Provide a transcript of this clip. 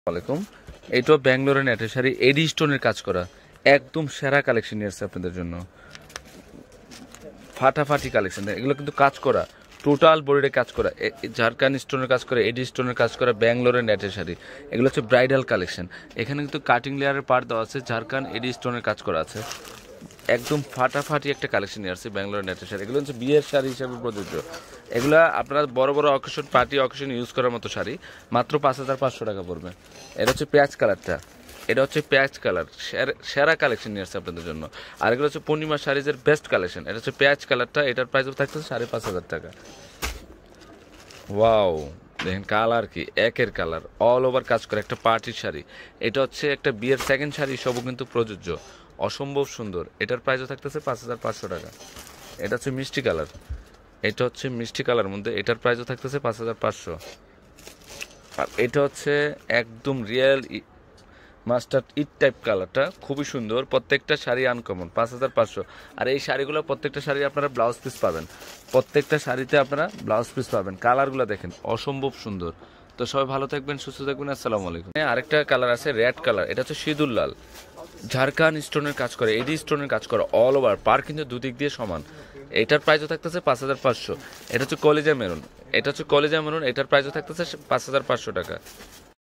আলাইকুম। এইটা ব্যাঙ্গালোরের নেটের শাড়ি, এডি স্টোনের কাজ করা, একদম সেরা কালেকশন নিয়ে আসছে আপনাদের জন্য। ফাটাফাটি কালেকশন, এগুলো কিন্তু কাজ করা, টোটাল বডিতে কাজ করা, ঝাড়খান্ড স্টোনের কাজ করা, এডি স্টোনের কাজ করা, ব্যাঙ্গালোরের নেটের শাড়ি। এগুলো হচ্ছে ব্রাইডাল কালেকশন। এখানে কিন্তু কাটিং লেয়ারের পার্ট দেওয়া আছে, ঝাড়খান্ড এডি স্টোনের কাজ করা আছে। একদম ফাটাফাটি একটা কালেকশন নিয়ে আসছে ব্যাঙ্গালোর নেটের শাড়ি। এগুলো হচ্ছে বিয়ের শাড়ি হিসেবে প্রযোজ্য। এগুলো আপনারা বড় বড় অকেশন, পার্টি অকেশন ইউজ করার মতো শাড়ি। মাত্র 5500 টাকা পড়বে। এটা হচ্ছে পেঁয়াজ কালারটা, এটা হচ্ছে পেঁয়াজ কালার, সেরা কালেকশন নিয়ে আসছে আপনাদের জন্য। আর এগুলো হচ্ছে পূর্ণিমা শাড়িজের বেস্ট কালেকশন। এটা হচ্ছে পেঁয়াজ কালারটা, এটার প্রাইস থাকতেছে 5500 টাকা। ওয়াও, দেখেন কালার কি একের কালার, অল ওভার কাজ করে একটা পার্টির শাড়ি। এটা হচ্ছে একটা বিয়ের সেকেন্ড শাড়ি, সবও কিন্তু প্রযোজ্য, অসম্ভব সুন্দর। এটার প্রাইসও থাকতেছে 5500 টাকা। এটা হচ্ছে মিষ্টি কালার, এটা হচ্ছে মিষ্টি কালার মধ্যে, এটার প্রাইসও থাকতেছে 5500। আর এটা হচ্ছে একদম রিয়েল মাস্টার্ড ইট টাইপ কালারটা, খুবই সুন্দর। প্রত্যেকটা শাড়ি আনকমন, 5500। আর এই শাড়িগুলো প্রত্যেকটা শাড়ি আপনারা ব্লাউজ পিস পাবেন, প্রত্যেকটা শাড়িতে আপনারা ব্লাউজ পিস পাবেন। কালারগুলো দেখেন অসম্ভব সুন্দর। তো সবাই ভালো থাকবেন, সুস্থ থাকবেন, আসসালামু আলাইকুম। আরেকটা কালার আছে রেড কালার, এটা হচ্ছে সিঁদুর লাল, ঝাড়খান্ড স্টোনের কাজ করে, এডি স্টোনের কাজ করে, অল ওভার পার কিন্তু দুদিক দিয়ে সমান। এটার প্রাইসও থাকতেছে 5500। এটা হচ্ছে কলেজা মেরুন, এটা হচ্ছে কলেজা মেরুন, এটার প্রাইসও থাকতেছে 5500 টাকা।